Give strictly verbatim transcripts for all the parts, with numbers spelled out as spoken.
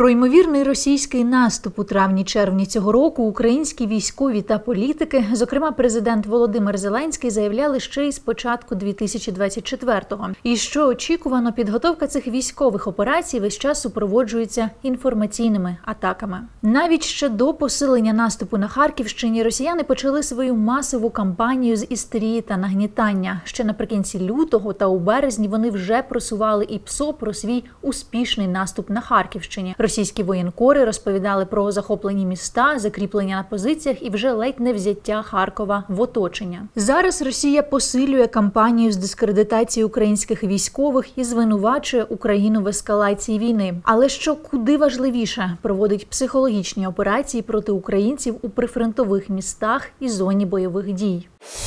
Про ймовірний російський наступ у травні-червні цього року українські військові та політики, зокрема президент Володимир Зеленський, заявляли ще й з початку дві тисячі двадцять четвертого. І що очікувано, підготовка цих військових операцій весь час супроводжується інформаційними атаками. Навіть ще до посилення наступу на Харківщині росіяни почали свою масову кампанію з істерії та нагнітання. Ще наприкінці лютого та у березні вони вже просували і ПСО про свій успішний наступ на Харківщині. Російські воєнкори розповідали про захоплені міста, закріплення на позиціях і вже ледь не взяття Харкова в оточення. Зараз Росія посилює кампанію з дискредитації українських військових і звинувачує Україну в ескалації війни. Але що куди важливіше, проводить психологічні операції проти українців у прифронтових містах і зоні бойових дій.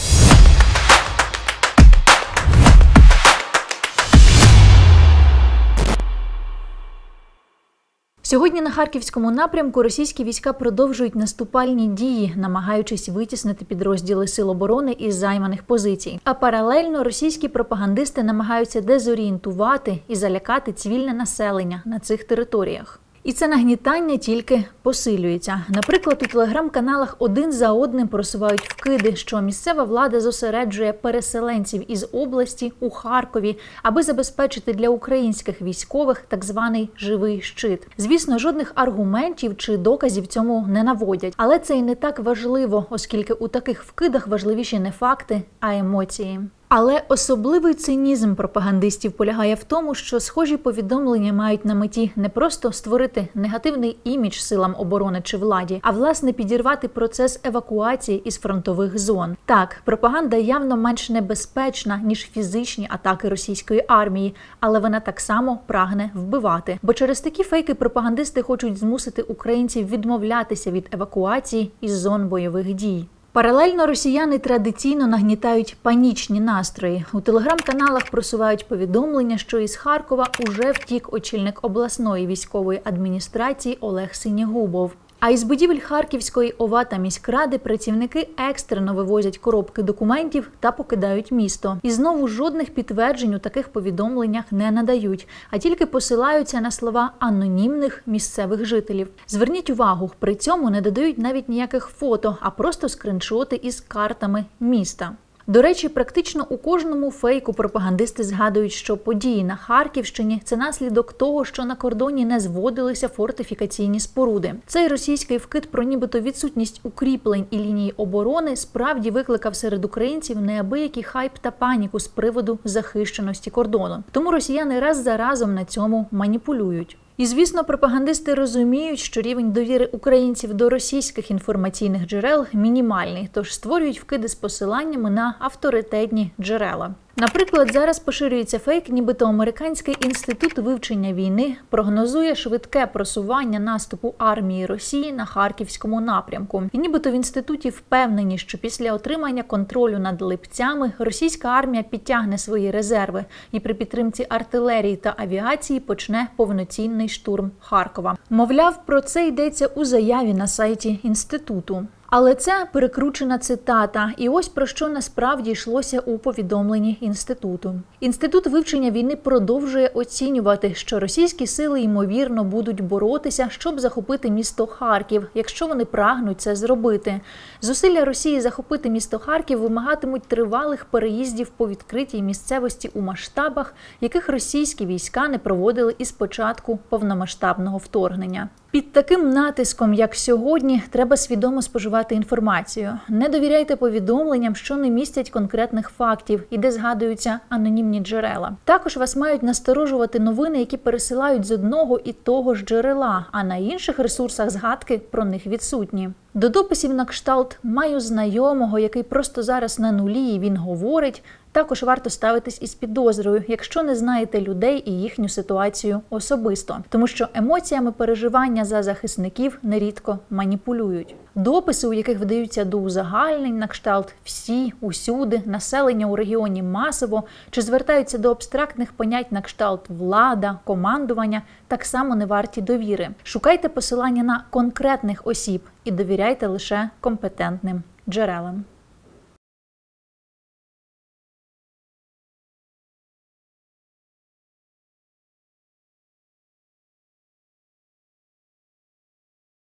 Сьогодні на Харківському напрямку російські війська продовжують наступальні дії, намагаючись витіснити підрозділи Сил оборони із займаних позицій. А паралельно російські пропагандисти намагаються дезорієнтувати і залякати цивільне населення на цих територіях. І це нагнітання тільки посилюється. Наприклад, у телеграм-каналах один за одним просувають вкиди, що місцева влада зосереджує переселенців із області у Харкові, аби забезпечити для українських військових так званий «живий щит». Звісно, жодних аргументів чи доказів цьому не наводять. Але це і не так важливо, оскільки у таких вкидах важливіші не факти, а емоції. Але особливий цинізм пропагандистів полягає в тому, що схожі повідомлення мають на меті не просто створити негативний імідж силам оборони чи владі, а власне підірвати процес евакуації із фронтових зон. Так, пропаганда явно менш небезпечна, ніж фізичні атаки російської армії, але вона так само прагне вбивати. Бо через такі фейки пропагандисти хочуть змусити українців відмовлятися від евакуації із зон бойових дій. Паралельно росіяни традиційно нагнітають панічні настрої. У телеграм-каналах просувають повідомлення, що із Харкова уже втік очільник обласної військової адміністрації Олег Синігубов. А із будівель Харківської ОВА та міськради працівники екстрено вивозять коробки документів та покидають місто. І знову жодних підтверджень у таких повідомленнях не надають, а тільки посилаються на слова анонімних місцевих жителів. Зверніть увагу, при цьому не додають навіть ніяких фото, а просто скриншоти із картами міста. До речі, практично у кожному фейку пропагандисти згадують, що події на Харківщині – це наслідок того, що на кордоні не зводилися фортифікаційні споруди. Цей російський вкид про нібито відсутність укріплень і лінії оборони справді викликав серед українців неабиякий хайп та паніку з приводу захищеності кордону. Тому росіяни раз за разом на цьому маніпулюють. І, звісно, пропагандисти розуміють, що рівень довіри українців до російських інформаційних джерел мінімальний, тож створюють вкиди з посиланнями на авторитетні джерела. Наприклад, зараз поширюється фейк, нібито Американський інститут вивчення війни прогнозує швидке просування наступу армії Росії на Харківському напрямку. І нібито в інституті впевнені, що після отримання контролю над Липцями російська армія підтягне свої резерви і при підтримці артилерії та авіації почне повноцінний штурм Харкова. Мовляв, про це йдеться у заяві на сайті інституту. Але це перекручена цитата. І ось про що насправді йшлося у повідомленні інституту. Інститут вивчення війни продовжує оцінювати, що російські сили, ймовірно, будуть боротися, щоб захопити місто Харків, якщо вони прагнуть це зробити. Зусилля Росії захопити місто Харків вимагатимуть тривалих переїздів по відкритій місцевості у масштабах, яких російські війська не проводили із початку повномасштабного вторгнення. Під таким натиском, як сьогодні, треба свідомо споживати інформацію. Не довіряйте повідомленням, що не містять конкретних фактів і де згадуються анонімні джерела. Також вас мають насторожувати новини, які пересилають з одного і того ж джерела, а на інших ресурсах згадки про них відсутні. До дописів на кшталт «маю знайомого, який просто зараз на нулі і він говорить» також варто ставитись із підозрою, якщо не знаєте людей і їхню ситуацію особисто. Тому що емоціями переживання за захисників нерідко маніпулюють. Дописи, у яких вдаються до узагальнень на кшталт «всі», «усюди», «населення у регіоні масово» чи звертаються до абстрактних понять на кшталт «влада», «командування», так само не варті довіри. Шукайте посилання на конкретних осіб і довіряйте лише компетентним джерелам.